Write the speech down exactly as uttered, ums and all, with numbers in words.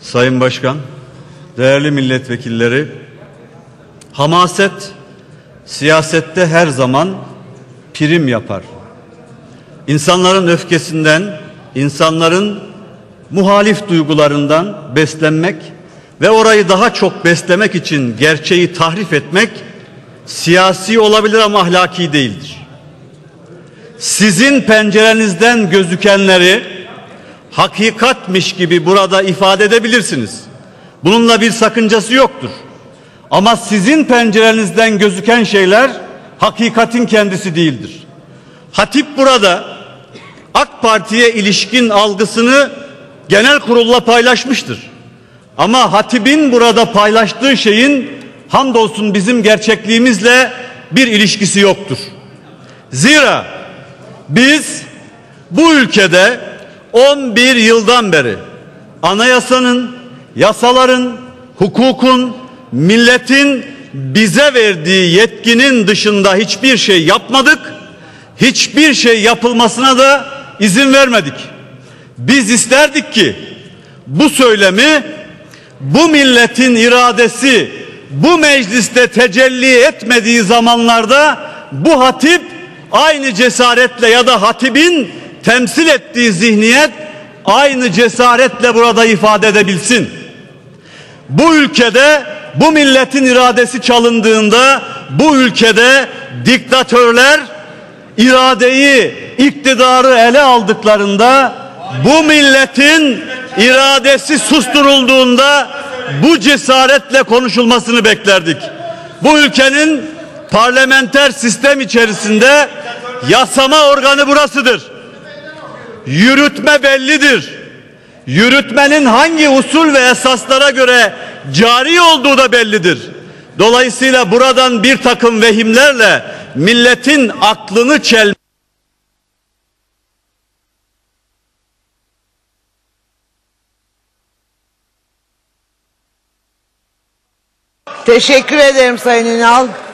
Sayın Başkan, değerli milletvekilleri, hamaset siyasette her zaman prim yapar. İnsanların öfkesinden, insanların muhalif duygularından beslenmek ve orayı daha çok beslemek için gerçeği tahrif etmek siyasi olabilir ama ahlaki değildir. Sizin pencerenizden gözükenleri hakikatmiş gibi burada ifade edebilirsiniz. Bununla bir sakıncası yoktur. Ama sizin pencerenizden gözüken şeyler hakikatin kendisi değildir. Hatip burada AK Parti'ye ilişkin algısını genel kurulla paylaşmıştır. Ama hatibin burada paylaştığı şeyin hamdolsun bizim gerçekliğimizle bir ilişkisi yoktur. Zira biz bu ülkede on bir yıldan beri anayasanın, yasaların, hukukun, milletin bize verdiği yetkinin dışında hiçbir şey yapmadık. Hiçbir şey yapılmasına da izin vermedik. Biz isterdik ki bu söylemi, bu milletin iradesi bu mecliste tecelli etmediği zamanlarda bu hatip aynı cesaretle ya da hatibin temsil ettiği zihniyet aynı cesaretle burada ifade edebilsin. Bu ülkede bu milletin iradesi çalındığında, bu ülkede diktatörler iradeyi, iktidarı ele aldıklarında, bu milletin iradesi susturulduğunda bu cesaretle konuşulmasını beklerdik. Bu ülkenin parlamenter sistem içerisinde yasama organı burasıdır. Yürütme bellidir. Yürütmenin hangi usul ve esaslara göre cari olduğu da bellidir. Dolayısıyla buradan bir takım vehimlerle milletin aklını çelme. Teşekkür ederim Sayın Ünal.